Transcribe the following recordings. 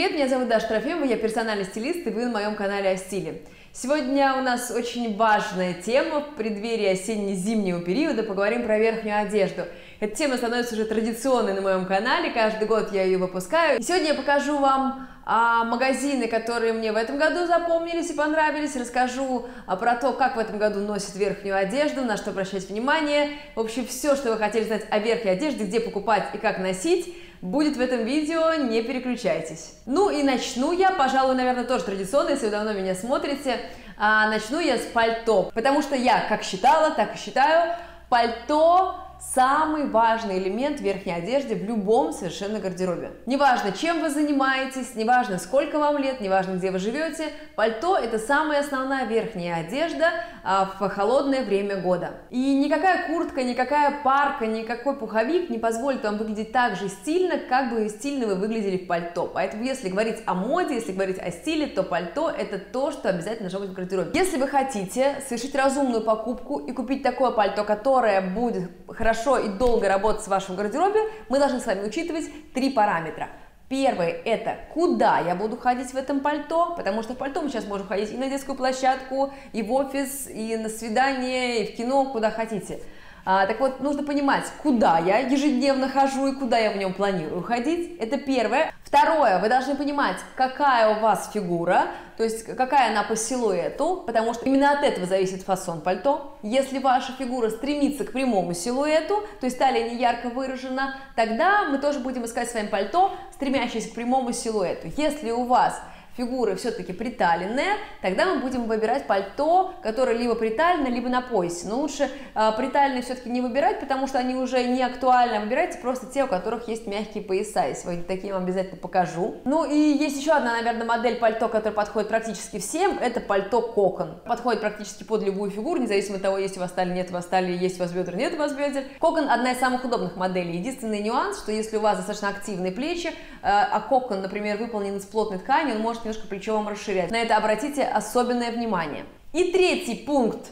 Привет, меня зовут Даша Трофимова, я персональный стилист, и вы на моем канале о стиле. Сегодня у нас очень важная тема в преддверии осенне-зимнего периода, поговорим про верхнюю одежду. Эта тема становится уже традиционной на моем канале, каждый год я ее выпускаю. И сегодня я покажу вам магазины, которые мне в этом году запомнились и понравились, расскажу про то, как в этом году носят верхнюю одежду, на что обращать внимание. В общем, все, что вы хотели знать о верхней одежде, где покупать и как носить, будет в этом видео, не переключайтесь. Ну и начну я, пожалуй, наверное, тоже традиционно, если вы давно меня смотрите, начну я с пальто, потому что я как считала, так и считаю, пальто самый важный элемент верхней одежды в любом совершенно гардеробе. Неважно, чем вы занимаетесь, неважно, сколько вам лет, неважно, где вы живете, пальто – это самая основная верхняя одежда в холодное время года. И никакая куртка, никакая парка, никакой пуховик не позволит вам выглядеть так же стильно, как бы стильно вы выглядели в пальто. Поэтому, если говорить о моде, если говорить о стиле, то пальто – это то, что обязательно должно быть в гардеробе. Если вы хотите совершить разумную покупку и купить такое пальто, которое будет хорошо и долго работать в вашем гардеробе, мы должны с вами учитывать три параметра. Первый – это куда я буду ходить в этом пальто, потому что в пальто мы сейчас можем ходить и на детскую площадку, и в офис, и на свидание, и в кино, куда хотите. Так вот, нужно понимать, куда я ежедневно хожу и куда я в нем планирую ходить. Это первое. Второе, вы должны понимать, какая у вас фигура, то есть какая она по силуэту, потому что именно от этого зависит фасон пальто. Если ваша фигура стремится к прямому силуэту, то есть талия не ярко выражена, тогда мы тоже будем искать с вами пальто, стремящееся к прямому силуэту. Если у вас фигуры все-таки приталенные, тогда мы будем выбирать пальто, которое либо приталено, либо на поясе. Но лучше приталенные все-таки не выбирать, потому что они уже не актуальны. Выбирайте просто те, у которых есть мягкие пояса. Я сегодня такие вам обязательно покажу. Ну и есть еще одна, наверное, модель пальто, которая подходит практически всем. Это пальто кокон. Подходит практически под любую фигуру, независимо от того, есть у вас талия, нет у вас талии, есть у вас бедра, нет у вас бедер. Кокон одна из самых удобных моделей. Единственный нюанс, что если у вас достаточно активные плечи, а кокон, например, выполнен из плотной ткани, он может немножко плечо вам расширять. На это обратите особенное внимание. И третий пункт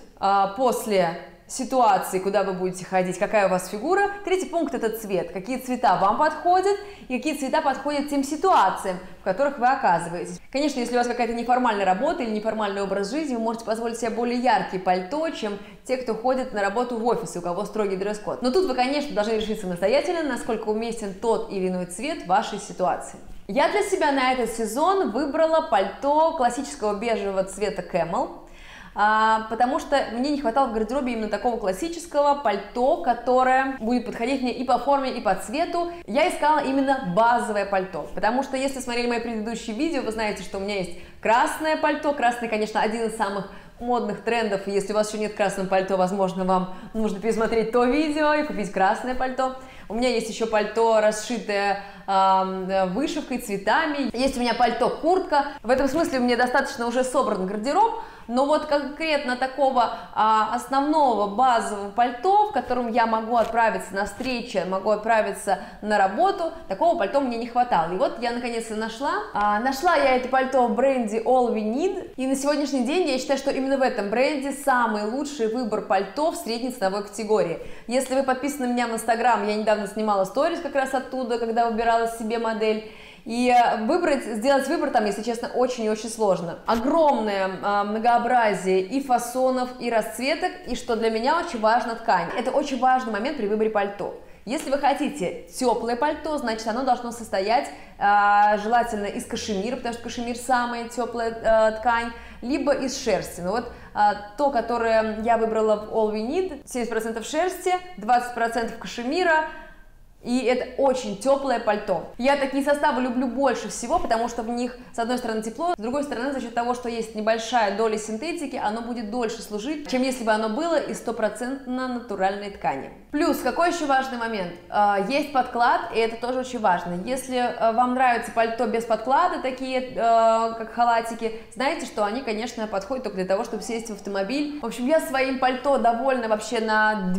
после ситуации, куда вы будете ходить, какая у вас фигура. Третий пункт – это цвет. Какие цвета вам подходят и какие цвета подходят тем ситуациям, в которых вы оказываетесь. Конечно, если у вас какая-то неформальная работа или неформальный образ жизни, вы можете позволить себе более яркие пальто, чем те, кто ходит на работу в офисе, у кого строгий дресс-код. Но тут вы, конечно, должны решить самостоятельно, насколько уместен тот или иной цвет в вашей ситуации. Я для себя на этот сезон выбрала пальто классического бежевого цвета Camel, потому что мне не хватало в гардеробе именно такого классического пальто, которое будет подходить мне и по форме, и по цвету. Я искала именно базовое пальто, потому что если смотрели мои предыдущие видео, вы знаете, что у меня есть красное пальто. Красный, конечно, один из самых модных трендов, и если у вас еще нет красного пальто, возможно, вам нужно пересмотреть то видео и купить красное пальто. У меня есть еще пальто, расшитое вышивкой, цветами. Есть у меня пальто-куртка. В этом смысле у меня достаточно уже собран гардероб, но вот конкретно такого основного базового пальто, в котором я могу отправиться на встречи, могу отправиться на работу, такого пальто мне не хватало. И вот я наконец-то нашла. Нашла я это пальто в бренде All We Need. И на сегодняшний день я считаю, что именно в этом бренде самый лучший выбор пальто в средней ценовой категории. Если вы подписаны на меня в Instagram, я недавно снимала сторис как раз оттуда, когда выбирала себе модель. И сделать выбор там, если честно, очень и очень сложно. Огромное многообразие и фасонов, и расцветок, и что для меня очень важно, ткань. Это очень важный момент при выборе пальто. Если вы хотите теплое пальто, значит оно должно состоять желательно из кашемира, потому что кашемир самая теплая ткань, либо из шерсти. Но вот то, которое я выбрала в All We Need, 70% шерсти, 20% кашемира. И это очень теплое пальто. Я такие составы люблю больше всего, потому что в них, с одной стороны, тепло, с другой стороны, за счет того, что есть небольшая доля синтетики, оно будет дольше служить, чем если бы оно было из 100% натуральной ткани. Плюс, какой еще важный момент? Есть подклад, и это тоже очень важно. Если вам нравится пальто без подклада, такие как халатики, знаете, что они, конечно, подходят только для того, чтобы сесть в автомобиль. В общем, я своим пальто довольна вообще на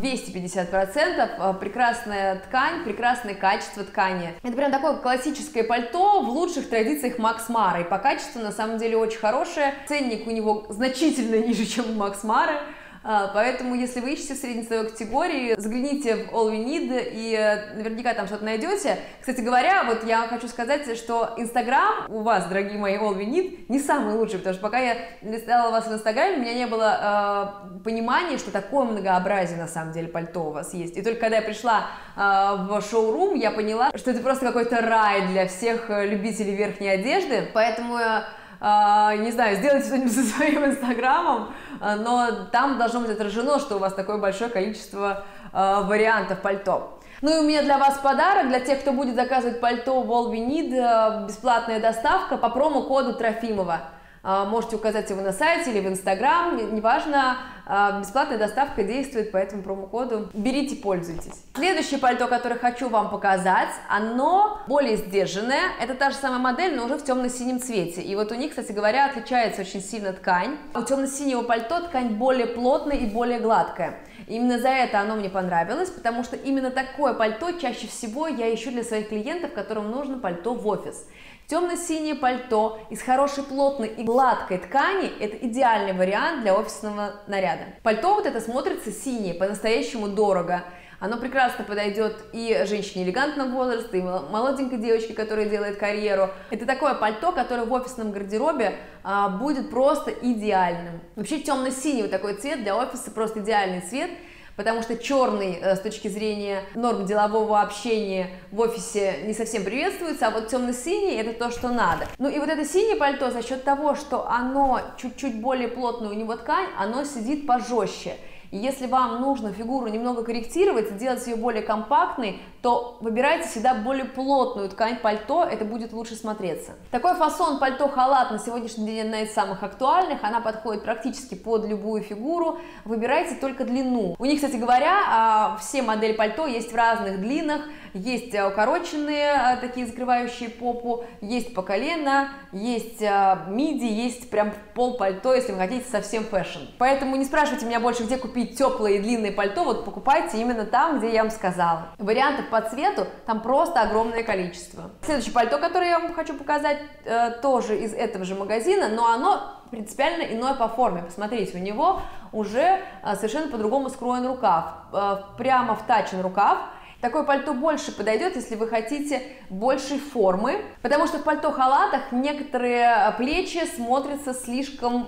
250%. Прекрасная ткань, прекрасное качество ткани. Это прям такое классическое пальто в лучших традициях Макс Мара. И по качеству на самом деле очень хорошее. Ценник у него значительно ниже, чем у Макс Мары. Поэтому, если вы ищете в средней ценовой категории, загляните в All We Need и наверняка там что-то найдете. Кстати говоря, вот я хочу сказать, что Инстаграм у вас, дорогие мои All We Need, не самый лучший, потому что пока я листала вас в Инстаграме, у меня не было понимания, что такое многообразие на самом деле пальто у вас есть. И только когда я пришла в шоурум, я поняла, что это просто какой-то рай для всех любителей верхней одежды. Поэтому не знаю, сделайте что-нибудь со своим инстаграмом, но там должно быть отражено, что у вас такое большое количество вариантов пальто. Ну и у меня для вас подарок, для тех, кто будет заказывать пальто в All We Need, бесплатная доставка по промокоду Трофимова. Можете указать его на сайте или в Инстаграм, неважно, бесплатная доставка действует по этому промокоду. Берите, пользуйтесь. Следующее пальто, которое хочу вам показать, оно более сдержанное. Это та же самая модель, но уже в темно-синем цвете. И вот у них, кстати говоря, отличается очень сильно ткань. У темно-синего пальто ткань более плотная и более гладкая. И именно за это оно мне понравилось, потому что именно такое пальто чаще всего я ищу для своих клиентов, которым нужно пальто в офис. Темно-синее пальто из хорошей плотной и гладкой ткани – это идеальный вариант для офисного наряда. Пальто вот это смотрится синее, по-настоящему дорого. Оно прекрасно подойдет и женщине элегантного возраста, и молоденькой девочке, которая делает карьеру. Это такое пальто, которое в офисном гардеробе будет просто идеальным. Вообще темно-синий вот такой цвет для офиса просто идеальный цвет. Потому что черный с точки зрения норм делового общения в офисе не совсем приветствуется, а вот темно-синий это то, что надо. Ну и вот это синее пальто за счет того, что оно чуть-чуть более плотное, у него ткань, оно сидит пожестче. И если вам нужно фигуру немного корректировать, сделать ее более компактной, то выбирайте всегда более плотную ткань пальто, это будет лучше смотреться. Такой фасон пальто-халат на сегодняшний день одна из самых актуальных, она подходит практически под любую фигуру, выбирайте только длину. У них, кстати говоря, все модели пальто есть в разных длинах, есть укороченные, такие закрывающие попу, есть по колено, есть миди, есть прям пол пальто, если вы хотите совсем фэшн. Поэтому не спрашивайте меня больше, где купить теплое и длинное пальто, вот покупайте именно там, где я вам сказала. Вариантов по цвету там просто огромное количество. Следующее пальто, которое я вам хочу показать, тоже из этого же магазина, но оно принципиально иное по форме. Посмотрите, у него уже совершенно по-другому скроен рукав, прямо втачен рукав. Такое пальто больше подойдет, если вы хотите большей формы, потому что в пальто-халатах некоторые плечи смотрятся слишком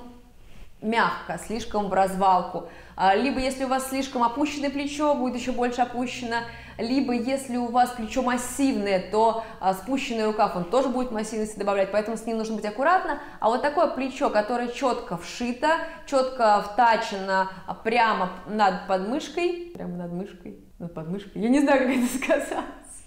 мягко, слишком в развалку. Либо если у вас слишком опущенное плечо, будет еще больше опущено, либо если у вас плечо массивное, то спущенный рукав, он тоже будет массивности добавлять, поэтому с ним нужно быть аккуратно. А вот такое плечо, которое четко вшито, четко втачено прямо над подмышкой, над подмышкой, я не знаю, как это сказать,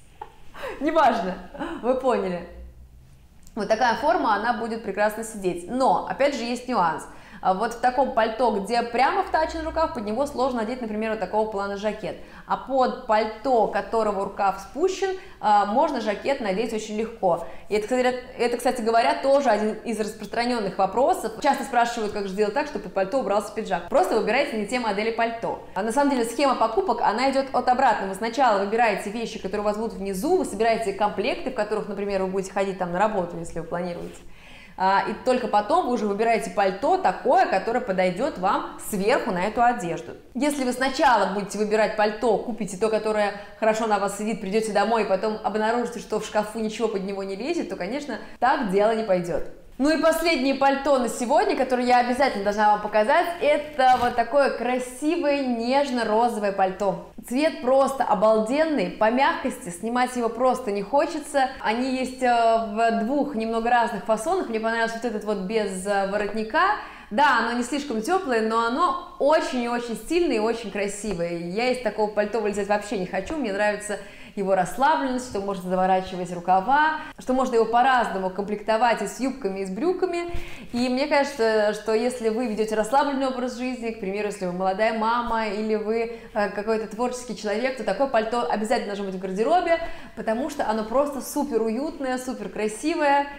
неважно, вы поняли. Вот такая форма, она будет прекрасно сидеть. Но, опять же, есть нюанс. Вот в таком пальто, где прямо втачен рукав, под него сложно надеть, например, вот такого плана жакет. А под пальто, которого рукав спущен, можно жакет надеть очень легко. И это, кстати говоря, тоже один из распространенных вопросов. Часто спрашивают, как же сделать так, чтобы под пальто убрался пиджак. Просто выбирайте не те модели пальто. А на самом деле схема покупок, она идет от обратного. Вы сначала выбираете вещи, которые у вас будут внизу, вы собираете комплекты, в которых, например, вы будете ходить там на работу, если вы планируете. И только потом вы уже выбираете пальто такое, которое подойдет вам сверху на эту одежду. Если вы сначала будете выбирать пальто, купите то, которое хорошо на вас сидит, придете домой и потом обнаружите, что в шкафу ничего под него не лезет, то, конечно, так дело не пойдет. Ну и последнее пальто на сегодня, которое я обязательно должна вам показать, это вот такое красивое нежно-розовое пальто. Цвет просто обалденный, по мягкости снимать его просто не хочется. Они есть в двух немного разных фасонах, мне понравился вот этот вот без воротника. Да, оно не слишком теплое, но оно очень и очень стильное и очень красивое. Я из такого пальто вылезать вообще не хочу, мне нравится его расслабленность, что можно заворачивать рукава, что можно его по-разному комплектовать и с юбками, и с брюками. И мне кажется, что если вы ведете расслабленный образ жизни, к примеру, если вы молодая мама или вы какой-то творческий человек, то такое пальто обязательно должно быть в гардеробе, потому что оно просто супер уютное, супер красивое.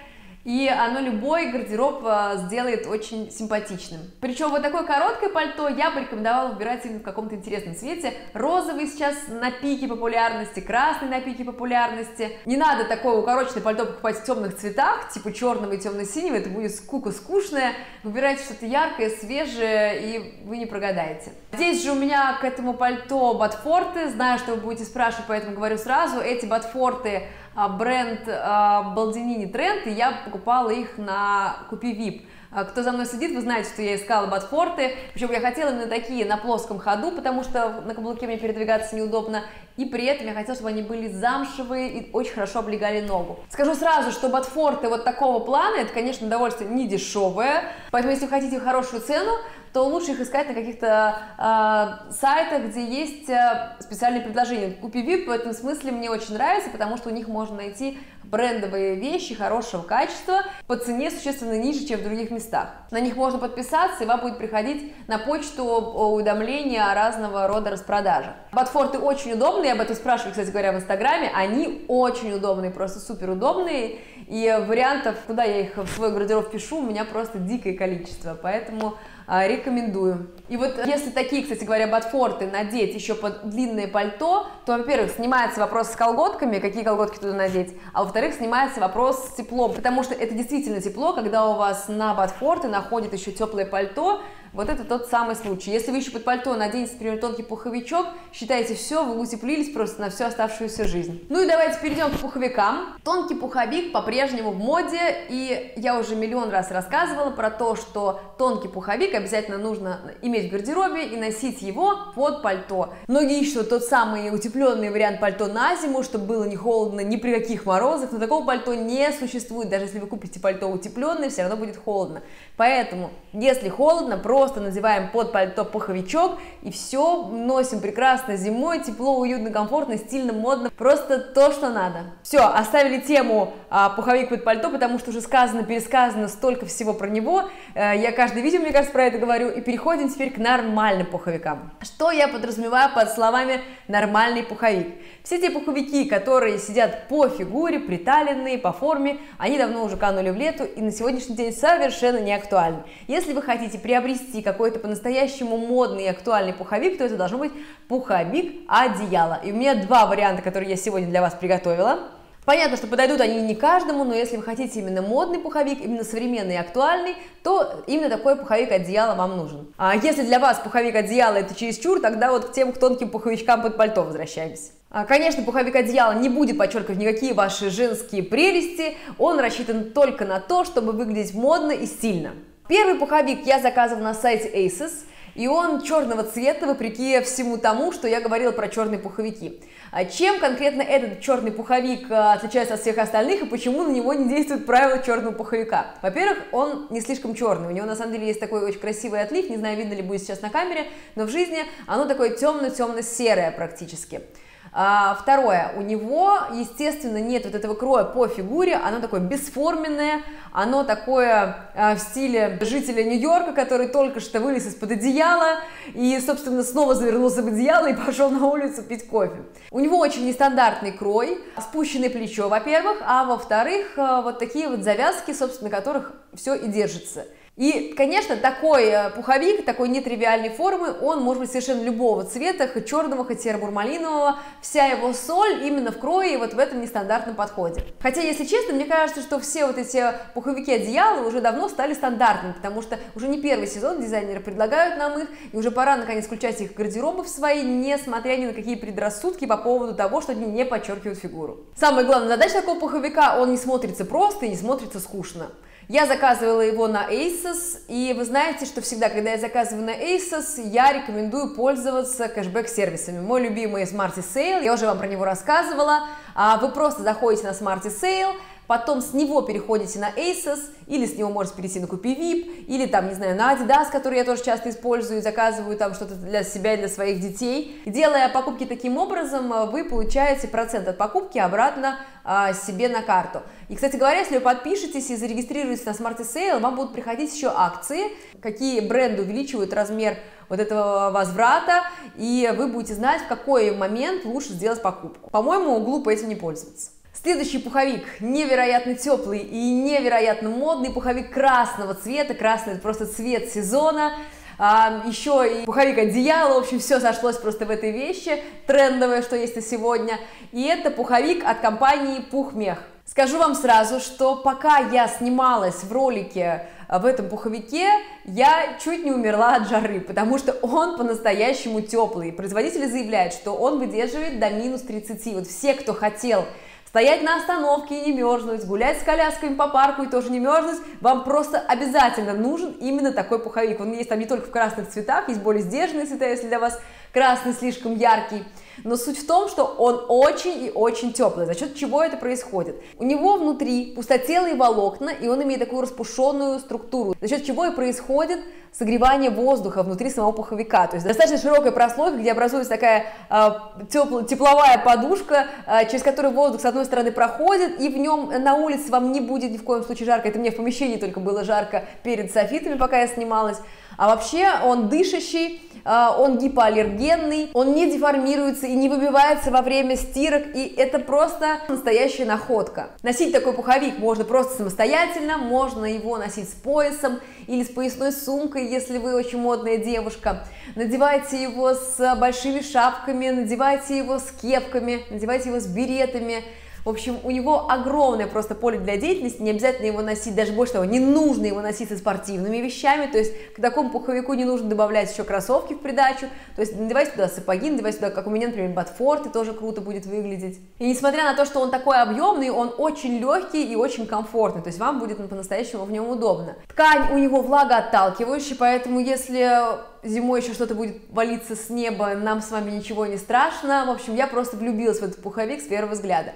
и оно любой гардероб сделает очень симпатичным. Причем вот такое короткое пальто я бы рекомендовала выбирать именно в каком-то интересном цвете. Розовый сейчас на пике популярности, красный на пике популярности. Не надо такое укороченное пальто покупать в темных цветах, типа черного и темно-синего, это будет скука скучная. Выбирайте что-то яркое, свежее, и вы не прогадаете. Здесь же у меня к этому пальто ботфорты, знаю, что вы будете спрашивать, поэтому говорю сразу, эти ботфорты бренд Балдинини Тренд, и я покупала их на Купи Вип. Кто за мной следит, вы знаете, что я искала ботфорты, причем я хотела именно такие на плоском ходу, потому что на каблуке мне передвигаться неудобно, и при этом я хотела, чтобы они были замшевые и очень хорошо облегали ногу. Скажу сразу, что ботфорты вот такого плана, это, конечно, удовольствие не дешевое, поэтому если вы хотите хорошую цену, то лучше их искать на каких-то сайтах, где есть специальные предложения. Купи Вип в этом смысле мне очень нравится, потому что у них можно найти брендовые вещи хорошего качества по цене существенно ниже, чем в других местах. На них можно подписаться, и вам будет приходить на почту уведомления о разного рода распродажах. Ботфорты очень удобные, я об этом спрашиваю, кстати говоря, в Инстаграме. Они очень удобные, просто супер удобные. И вариантов, куда я их в свой гардероб пишу, у меня просто дикое количество, поэтому рекомендую. И вот если такие, кстати говоря, ботфорты надеть еще под длинное пальто, то, во-первых, снимается вопрос с колготками, какие колготки туда надеть, а во-вторых, снимается вопрос с теплом, потому что это действительно тепло, когда у вас на ботфорты находит еще теплое пальто. Вот это тот самый случай. Если вы еще под пальто наденете, например, тонкий пуховичок, считайте, все, вы утеплились просто на всю оставшуюся жизнь. Ну и давайте перейдем к пуховикам. Тонкий пуховик по-прежнему в моде, и я уже миллион раз рассказывала про то, что тонкий пуховик обязательно нужно иметь в гардеробе и носить его под пальто. Многие ищут тот самый утепленный вариант пальто на зиму, чтобы было не холодно ни при каких морозах, но такого пальто не существует. Даже если вы купите пальто утепленное, все равно будет холодно. Поэтому, если холодно, просто надеваем под пальто пуховичок и все, носим прекрасно зимой, тепло, уютно, комфортно, стильно, модно, просто то, что надо. Все, оставили тему пуховик под пальто, потому что уже сказано, пересказано столько всего про него, я каждое видео, мне кажется, про это говорю, и переходим теперь к нормальным пуховикам. Что я подразумеваю под словами «нормальный пуховик»? Все те пуховики, которые сидят по фигуре, приталенные, по форме, они давно уже канули в лету и на сегодняшний день совершенно не актуальны. Если вы хотите приобрести какой-то по-настоящему модный и актуальный пуховик, то это должно быть пуховик-одеяло. И у меня два варианта, которые я сегодня для вас приготовила. Понятно, что подойдут они не каждому, но если вы хотите именно модный пуховик, именно современный и актуальный, то именно такой пуховик-одеяло вам нужен. А если для вас пуховик-одеяло это чересчур, тогда вот к тем к тонким пуховичкам под пальто возвращаемся. Конечно, пуховик-одеяло не будет подчеркивать никакие ваши женские прелести, он рассчитан только на то, чтобы выглядеть модно и стильно. Первый пуховик я заказывала на сайте Asos, и он черного цвета, вопреки всему тому, что я говорила про черные пуховики. Чем конкретно этот черный пуховик отличается от всех остальных, и почему на него не действует правило черного пуховика? Во-первых, он не слишком черный, у него на самом деле есть такой очень красивый отлив, не знаю, видно ли будет сейчас на камере, но в жизни оно такое темно-темно-серое практически. Второе, у него, естественно, нет вот этого кроя по фигуре, оно такое бесформенное, оно такое в стиле жителя Нью-Йорка, который только что вылез из-под одеяла и, собственно, снова завернулся в одеяло и пошел на улицу пить кофе. У него очень нестандартный крой, спущенное плечо, во-первых, а во-вторых, вот такие вот завязки, собственно, на которых все и держится. И, конечно, такой пуховик, такой нетривиальной формы, он может быть совершенно любого цвета, хоть черного, хоть серо-бурмалинового. Вся его соль именно в крое и вот в этом нестандартном подходе. Хотя, если честно, мне кажется, что все вот эти пуховики-одеяла уже давно стали стандартными, потому что уже не первый сезон дизайнеры предлагают нам их, и уже пора, наконец, включать их в гардеробы в свои, несмотря ни на какие предрассудки по поводу того, что они не подчеркивают фигуру. Самая главная задача такого пуховика, он не смотрится просто и не смотрится скучно. Я заказывала его на Asos, и вы знаете, что всегда, когда я заказываю на Asos, я рекомендую пользоваться кэшбэк-сервисами. Мой любимый Smarty Sale, я уже вам про него рассказывала. Вы просто заходите на Smarty Sale, потом с него переходите на Asos, или с него можете перейти на Купи Вип, или там, не знаю, на Adidas, который я тоже часто использую, заказываю там что-то для себя и для своих детей. Делая покупки таким образом, вы получаете процент от покупки обратно себе на карту. И, кстати говоря, если вы подпишетесь и зарегистрируетесь на Smarty Sale, вам будут приходить еще акции, какие бренды увеличивают размер вот этого возврата, и вы будете знать, в какой момент лучше сделать покупку. По-моему, глупо этим не пользоваться. Следующий пуховик невероятно теплый и невероятно модный пуховик красного цвета. Красный — это просто цвет сезона. Еще и пуховик одеяло, в общем, все сошлось просто в этой вещи, трендовое, что есть на сегодня. И это пуховик от компании Пухмех. Скажу вам сразу, что пока я снималась в ролике в этом пуховике, я чуть не умерла от жары, потому что он по-настоящему теплый. Производители заявляют, что он выдерживает до минус 30. Вот все, кто хотел стоять на остановке и не мерзнуть, гулять с колясками по парку и тоже не мерзнуть, вам просто обязательно нужен именно такой пуховик. Он есть там не только в красных цветах, есть более сдержанные цвета, если для вас красный слишком яркий. Но суть в том, что он очень и очень теплый. За счет чего это происходит? У него внутри пустотелые волокна, и он имеет такую распушенную структуру, за счет чего и происходит согревание воздуха внутри самого пуховика. То есть достаточно широкая прослойка, где образуется такая тепловая подушка, через которую воздух с одной стороны проходит, и в нем на улице вам не будет ни в коем случае жарко. Это мне в помещении только было жарко перед софитами, пока я снималась. А вообще он дышащий, он гипоаллергенный, он не деформируется и не выбивается во время стирок, и это просто настоящая находка. Носить такой пуховик можно просто самостоятельно, можно его носить с поясом или с поясной сумкой, если вы очень модная девушка. Надевайте его с большими шапками, надевайте его с кепками, надевайте его с беретами. В общем, у него огромное просто поле для деятельности, не обязательно его носить, даже больше того, не нужно его носить со спортивными вещами, то есть к такому пуховику не нужно добавлять еще кроссовки в придачу, то есть надевайте туда сапоги, надевайте туда, как у меня, например, ботфорты, тоже круто будет выглядеть. И несмотря на то, что он такой объемный, он очень легкий и очень комфортный, то есть вам будет по-настоящему в нем удобно. Ткань у него влагоотталкивающая, поэтому если зимой еще что-то будет валиться с неба, нам с вами ничего не страшно. В общем, я просто влюбилась в этот пуховик с первого взгляда.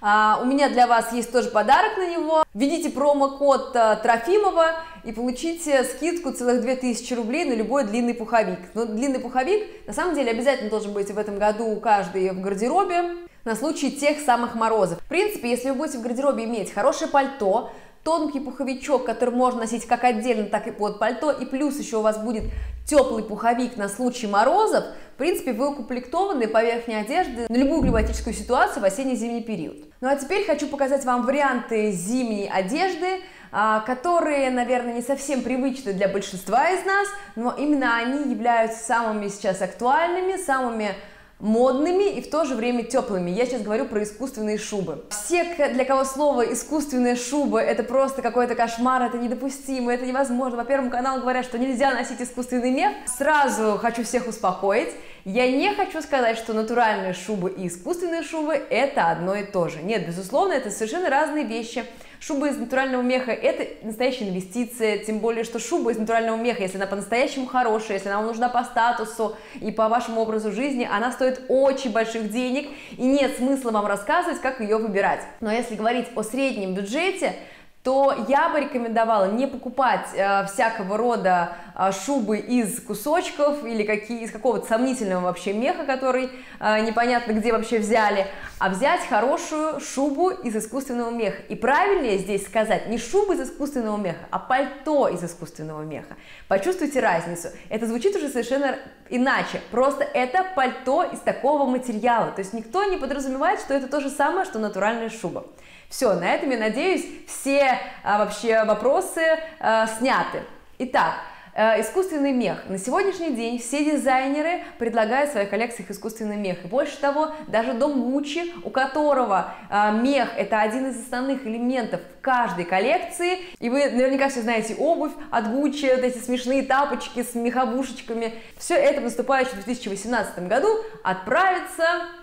У меня для вас есть тоже подарок на него. Введите промокод Трофимова и получите скидку целых 2000 рублей на любой длинный пуховик. Но длинный пуховик на самом деле обязательно должен быть в этом году у каждой в гардеробе на случай тех самых морозов. В принципе, если вы будете в гардеробе иметь хорошее пальто, тонкий пуховичок, который можно носить как отдельно, так и под пальто, и плюс еще у вас будет теплый пуховик на случай морозов, в принципе, вы укомплектованы по верхней одежде на любую климатическую ситуацию в осенне-зимний период. Ну а теперь хочу показать вам варианты зимней одежды, которые, наверное, не совсем привычны для большинства из нас, но именно они являются самыми сейчас актуальными, самыми модными и в то же время теплыми. Я сейчас говорю про искусственные шубы. Все, для кого слово искусственная шуба — это просто какой-то кошмар, это недопустимо, это невозможно. По Первому каналу говорят, что нельзя носить искусственный мех. Сразу хочу всех успокоить. Я не хочу сказать, что натуральные шубы и искусственные шубы — это одно и то же. Нет, безусловно, это совершенно разные вещи. Шуба из натурального меха — это настоящая инвестиция, тем более, что шуба из натурального меха, если она по-настоящему хорошая, если она вам нужна по статусу и по вашему образу жизни, она стоит очень больших денег, и нет смысла вам рассказывать, как ее выбирать. Но если говорить о среднем бюджете, то я бы рекомендовала не покупать всякого рода шубы из кусочков или из какого-то сомнительного вообще меха, который непонятно где вообще взяли, а взять хорошую шубу из искусственного меха. И правильнее здесь сказать не шуба из искусственного меха, а пальто из искусственного меха. Почувствуйте разницу. Это звучит уже совершенно иначе. Просто это пальто из такого материала. То есть никто не подразумевает, что это то же самое, что натуральная шуба. Все, на этом, я надеюсь, все вообще вопросы сняты. Итак, искусственный мех. На сегодняшний день все дизайнеры предлагают в своих коллекциях искусственный мех. И больше того, даже дом Гуччи, у которого мех — это один из основных элементов в каждой коллекции. И вы наверняка все знаете обувь от Гуччи, вот эти смешные тапочки с меховушечками. Все это в наступающем 2018 году отправится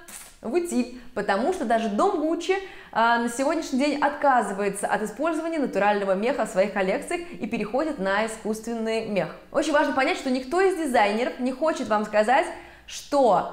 в утиль, потому что даже дом Гуччи на сегодняшний день отказывается от использования натурального меха в своих коллекциях и переходит на искусственный мех. Очень важно понять, что никто из дизайнеров не хочет вам сказать, что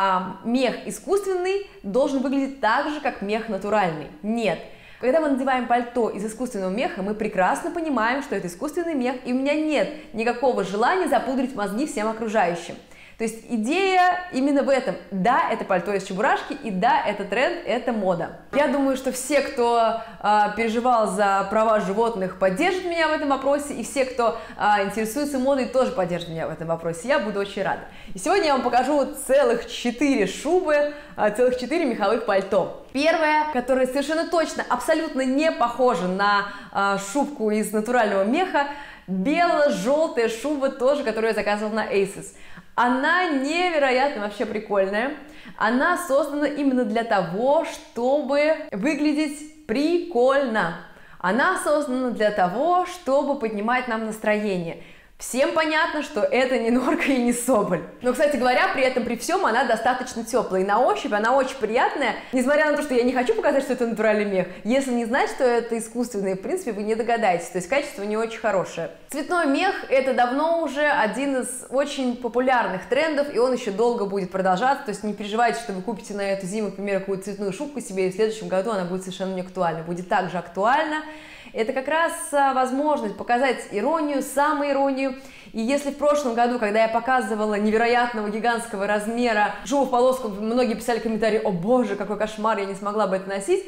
мех искусственный должен выглядеть так же, как мех натуральный. Нет. Когда мы надеваем пальто из искусственного меха, мы прекрасно понимаем, что это искусственный мех, и у меня нет никакого желания запудрить мозги всем окружающим. То есть идея именно в этом. Да, это пальто из чебурашки, и да, это тренд, это мода. Я думаю, что все, кто переживал за права животных, поддержат меня в этом вопросе, и все, кто интересуется модой, тоже поддержат меня в этом вопросе. Я буду очень рада. И сегодня я вам покажу целых 4 шубы, целых 4 меховых пальто. Первое, которое совершенно точно, абсолютно не похоже на шубку из натурального меха, бело-желтая шуба, тоже, которую я заказывала на Asos. Она невероятно вообще прикольная. Она создана именно для того, чтобы выглядеть прикольно. Она создана для того, чтобы поднимать нам настроение. Всем понятно, что это не норка и не соболь. Но, кстати говоря, при этом, при всем, она достаточно теплая. И на ощупь она очень приятная. Несмотря на то, что я не хочу показать, что это натуральный мех, если не знать, что это искусственный, в принципе, вы не догадаетесь. То есть качество не очень хорошее. Цветной мех – это давно уже один из очень популярных трендов, и он еще долго будет продолжаться. То есть не переживайте, что вы купите на эту зиму, например, какую-то цветную шубку себе, и в следующем году она будет совершенно не актуальна. Будет также актуальна. Это как раз возможность показать иронию, самоиронию. И если в прошлом году, когда я показывала невероятного гигантского размера шубу в полоску, многие писали комментарии: «О боже, какой кошмар, я не смогла бы это носить»,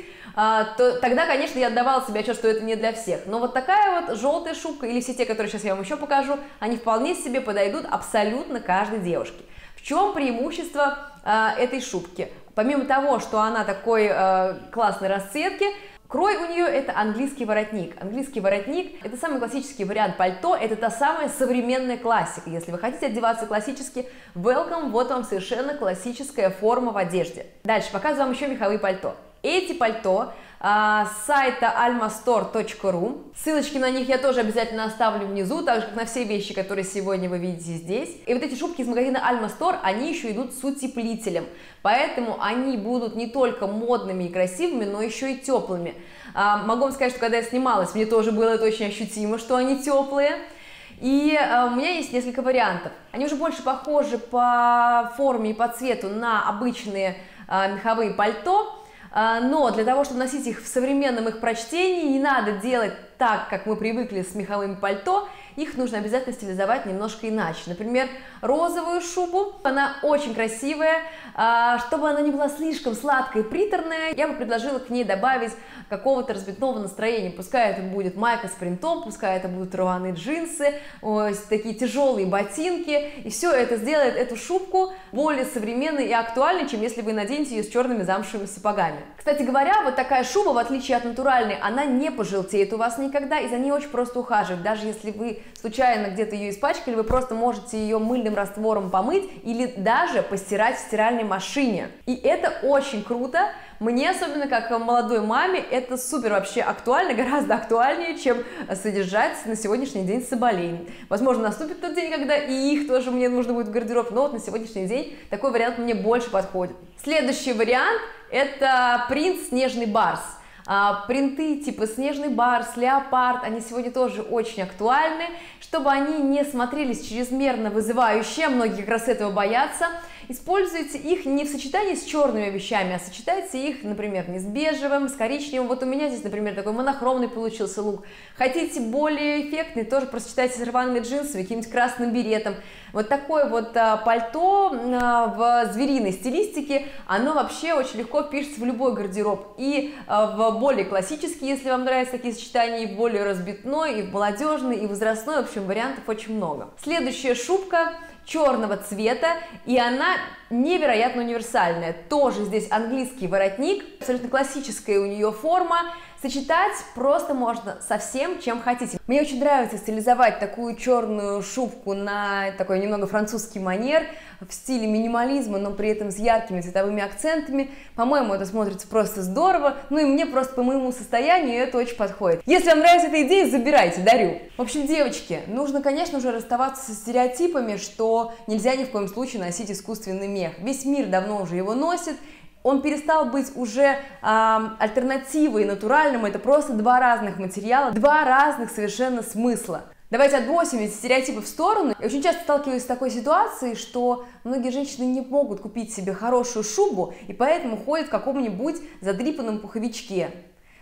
то тогда, конечно, я отдавала себе отчет, что это не для всех. Но вот такая вот желтая шубка, или все те, которые сейчас я вам еще покажу, они вполне себе подойдут абсолютно каждой девушке. В чем преимущество этой шубки? Помимо того, что она такой классной расцветки, крой у нее это английский воротник. Английский воротник – это самый классический вариант пальто, это та самая современная классика. Если вы хотите одеваться классически, welcome, вот вам совершенно классическая форма в одежде. Дальше показываю вам еще меховые пальто. Эти пальто с сайта almastore.ru. Ссылочки на них я тоже обязательно оставлю внизу, так же, как на все вещи, которые сегодня вы видите здесь. И вот эти шубки из магазина Almastore, они еще идут с утеплителем. Поэтому они будут не только модными и красивыми, но еще и теплыми. Могу вам сказать, что когда я снималась, мне тоже было это очень ощутимо, что они теплые. И у меня есть несколько вариантов. Они уже больше похожи по форме и по цвету на обычные меховые пальто. Но для того, чтобы носить их в современном их прочтении, не надо делать так, как мы привыкли с меховыми пальто. Их нужно обязательно стилизовать немножко иначе. Например, розовую шубу, она очень красивая, чтобы она не была слишком сладкой и приторная, я бы предложила к ней добавить какого-то разбитного настроения. Пускай это будет майка с принтом, пускай это будут рваные джинсы, такие тяжелые ботинки, и все это сделает эту шубку более современной и актуальной, чем если вы наденете ее с черными замшевыми сапогами. Кстати говоря, вот такая шуба, в отличие от натуральной, она не пожелтеет у вас никогда, и за ней очень просто ухаживать. Даже если вы случайно где-то ее испачкали, вы просто можете ее мыльным раствором помыть или даже постирать в стиральной машине. И это очень круто. Мне, особенно как молодой маме, это супер вообще актуально, гораздо актуальнее, чем содержать на сегодняшний день соболей. Возможно, наступит тот день, когда и их тоже мне нужно будет в гардероб, но вот на сегодняшний день такой вариант мне больше подходит. Следующий вариант – это принт «Снежный барс». Принты типа снежный барс, леопард, они сегодня тоже очень актуальны, чтобы они не смотрелись чрезмерно вызывающе, многие как раз этого боятся. Используйте их не в сочетании с черными вещами, а сочетайте их, например, не с бежевым, с коричневым. Вот у меня здесь, например, такой монохромный получился лук. Хотите более эффектный, тоже просочетайте с рваными джинсами, каким-нибудь красным беретом. Вот такое вот пальто в звериной стилистике, оно вообще очень легко впишется в любой гардероб. И в более классический, если вам нравятся такие сочетания, и в более разбитной, и в молодежный, и возрастной, в общем, вариантов очень много. Следующая шубка черного цвета, и она невероятно универсальная. Тоже здесь английский воротник, абсолютно классическая у нее форма. Сочетать просто можно со всем, чем хотите. Мне очень нравится стилизовать такую черную шубку на такой немного французский манер, в стиле минимализма, но при этом с яркими цветовыми акцентами. По-моему, это смотрится просто здорово, ну и мне просто по моему состоянию это очень подходит. Если вам нравится эта идея, забирайте, дарю. В общем, девочки, нужно, конечно же, расставаться со стереотипами, что нельзя ни в коем случае носить искусственный мех. Весь мир давно уже его носит. Он перестал быть уже альтернативой натуральному, это просто два разных материала, два разных совершенно смысла. Давайте отбросим эти стереотипы в сторону. Я очень часто сталкиваюсь с такой ситуацией, что многие женщины не могут купить себе хорошую шубу, и поэтому ходят в каком-нибудь задрипанном пуховичке.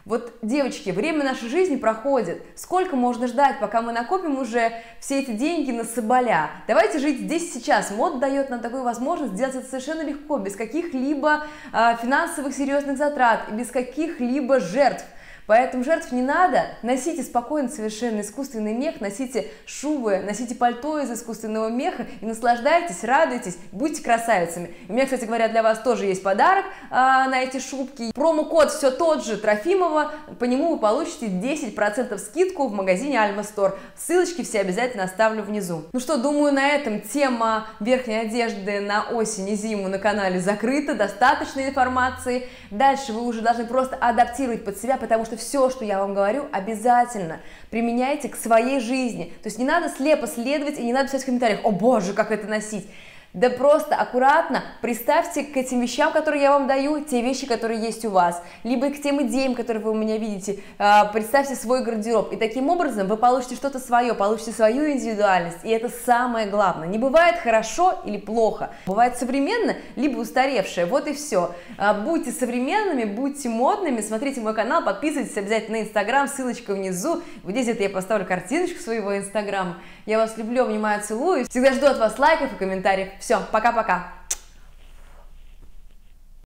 Вот, девочки, время нашей жизни проходит. Сколько можно ждать, пока мы накопим уже все эти деньги на соболя? Давайте жить здесь и сейчас. Мода дает нам такую возможность сделать это совершенно легко, без каких-либо финансовых серьезных затрат, без каких-либо жертв. Поэтому жертв не надо, носите спокойно совершенно искусственный мех, носите шубы, носите пальто из искусственного меха и наслаждайтесь, радуйтесь, будьте красавицами. У меня, кстати говоря, для вас тоже есть подарок на эти шубки. Промокод все тот же, Трофимова, по нему вы получите 10% скидку в магазине Alma Store. Ссылочки все обязательно оставлю внизу. Ну что, думаю, на этом тема верхней одежды на осень и зиму на канале закрыта, достаточно информации. Дальше вы уже должны просто адаптировать под себя, потому что все, что я вам говорю, обязательно применяйте к своей жизни. То есть не надо слепо следовать и не надо писать в комментариях: «О боже, как это носить!» Да просто аккуратно представьте к этим вещам, которые я вам даю, те вещи, которые есть у вас, либо к тем идеям, которые вы у меня видите, представьте свой гардероб, и таким образом вы получите что-то свое, получите свою индивидуальность, и это самое главное. Не бывает хорошо или плохо, бывает современно, либо устаревшее, вот и все. Будьте современными, будьте модными, смотрите мой канал, подписывайтесь обязательно на Инстаграм, ссылочка внизу, вот здесь я поставлю картиночку своего Инстаграма. Я вас люблю, обнимаю, целую, всегда жду от вас лайков и комментариев. Все, пока-пока!